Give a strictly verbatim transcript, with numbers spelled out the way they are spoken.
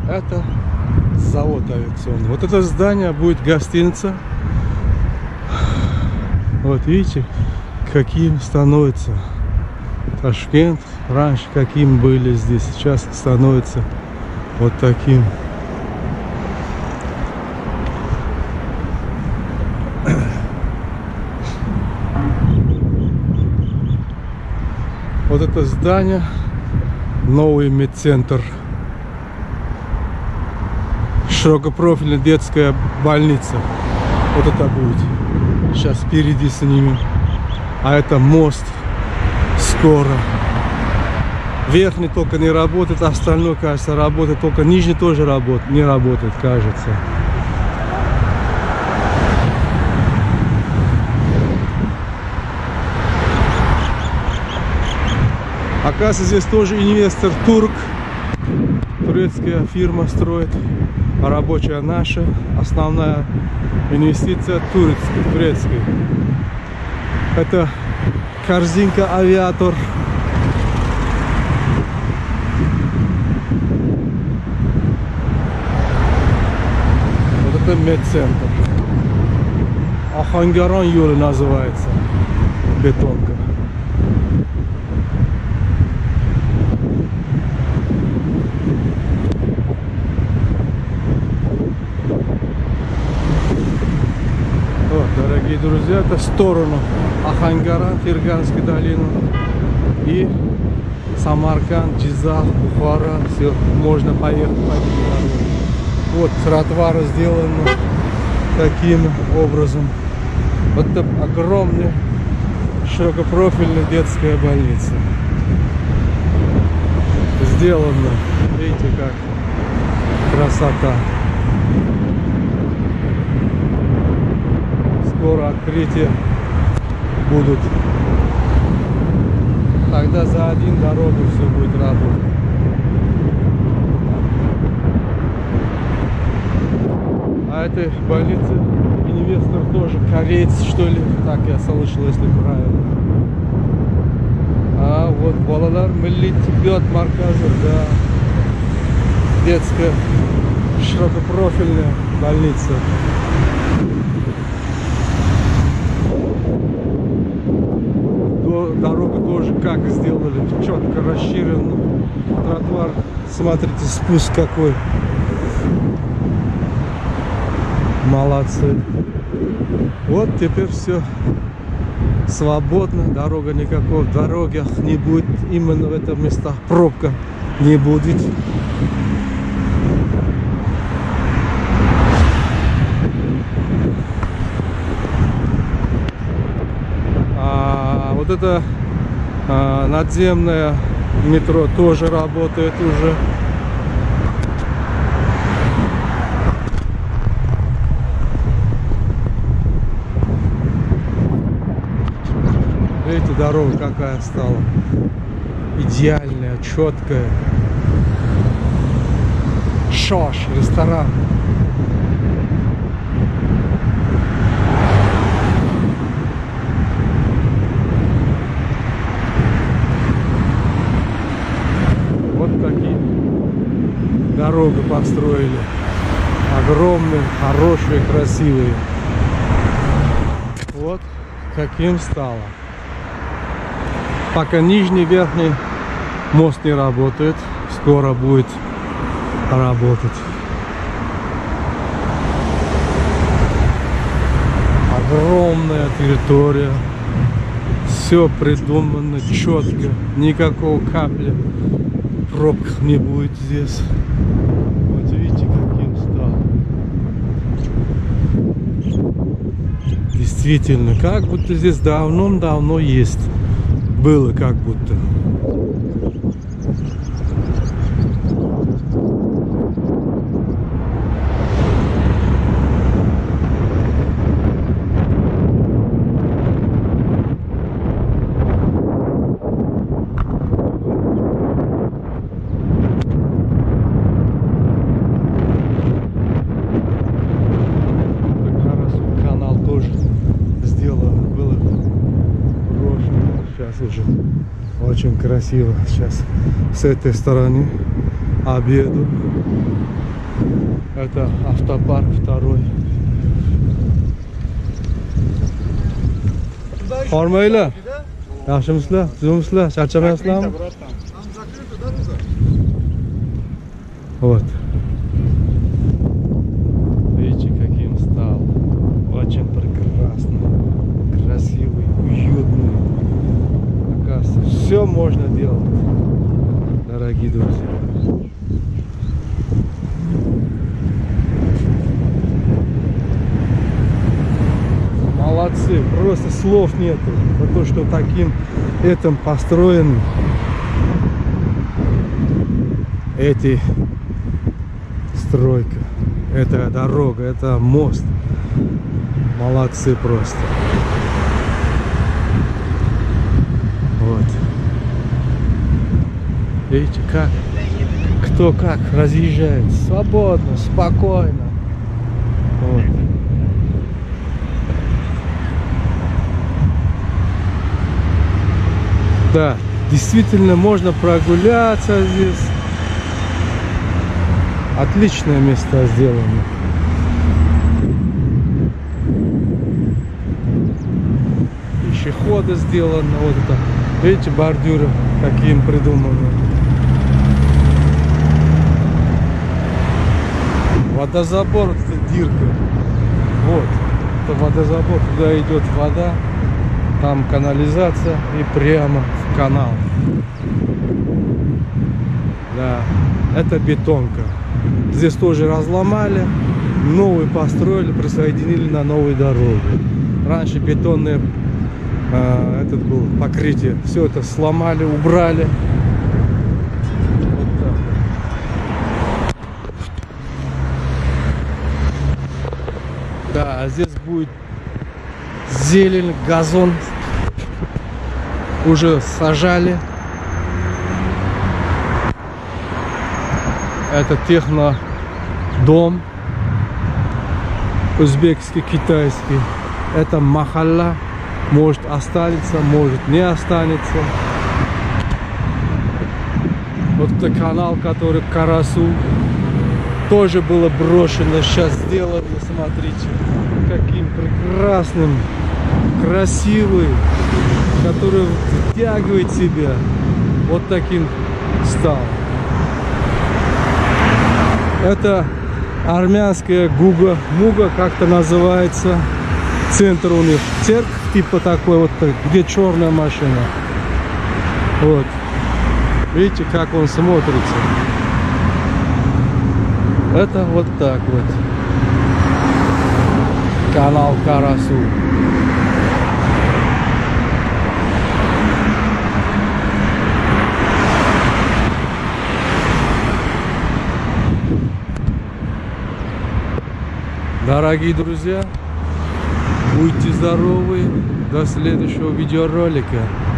Это завод авиационный. Вот это здание будет гостиница. Вот видите, каким становится Ташкент. Раньше каким были здесь, сейчас становится вот таким. Вот это здание, новый медцентр, широкопрофильная детская больница. Вот это будет. Сейчас впереди снимем. А это мост скоро. Верхний только не работает, остальное, кажется, работает. Только нижний тоже работает, не работает, кажется. Оказывается, здесь тоже инвестор турк. Турецкая фирма строит. Рабочая наша. Основная инвестиция турецкая. турецкая. Это корзинка авиатор. Вот это медцентр. Ахангаран Юры называется. Бетонка. Дорогие друзья, это в сторону Ахангаран, Ферганской долины и Самарканд, Джизах, Бухара. Все, можно поехать по этой дороге. Вот тротуары сделаны таким образом. Вот это огромная широкопрофильная детская больница. Сделано, видите, как красота. Скоро открытие будут. Тогда за один дорогу все будет работать. А этой больнице инвестор тоже кореец, что ли? Так я слышал, если правильно. А вот балалар Милли Тибет марказы, да. Детская широкопрофильная больница. Дорогу тоже как сделали, четко расширен тротуар. Смотрите, спуск какой. Молодцы. Вот теперь все свободно, дорога никакой, в дорогах не будет, именно в этих местах пробка не будет. Вот это а, надземное метро тоже работает уже. Видите, дорога какая стала. Идеальная, четкая. Шош, ресторан. Дорогу построили. Огромные, хорошие, красивые. Вот каким стало. Пока нижний, верхний мост не работает. Скоро будет работать. Огромная территория. Все придумано четко. Никакого капля. Пробок не будет здесь. Вот видите, каким стал. Действительно, как будто здесь давно-давно есть. Было как будто. Уже очень красиво сейчас с этой стороны обеду. Это автопарк второй. Hormaylar. Yaxshimisizlar? Tuzimsizlar? Charchamayapsizlarmi? Вот. Видите, каким стал. Очень прекрасно. Красивый, уютный. Оказывается, все можно делать, дорогие друзья. Молодцы, просто слов нету. За то, что таким этим построен эти стройка, это дорога, это мост. Молодцы просто. Вот. Видите, как кто как разъезжает свободно, спокойно. Вот. Да, действительно можно прогуляться здесь. Отличное место сделано. Пешеходы сделаны. Вот это. Видите, бордюры каким придуманы. Водозабор, вот эта дырка. Вот. Это водозабор, туда идет вода. Там канализация и прямо в канал. Да, это бетонка. Здесь тоже разломали, новый построили, присоединили на новую дорогу. Раньше бетонное э, этот был покрытие. Все это сломали, убрали. Вот так. Да, а здесь будет зелень, газон. Уже сажали. Это технодом. Узбекский, китайский. Это махалла. Может останется, может не останется. Вот это канал, который Карасу. Тоже было брошено. Сейчас сделано. Смотрите. Каким прекрасным. Красивый. Который втягивает себя. Вот таким стал. Это армянская Гуга. Муга как-то называется. Центр у них. Церковь типа такой вот, где черная машина. Вот. Видите, как он смотрится. Это вот так вот. Канал Карасу. Дорогие друзья, будьте здоровы, до следующего видеоролика.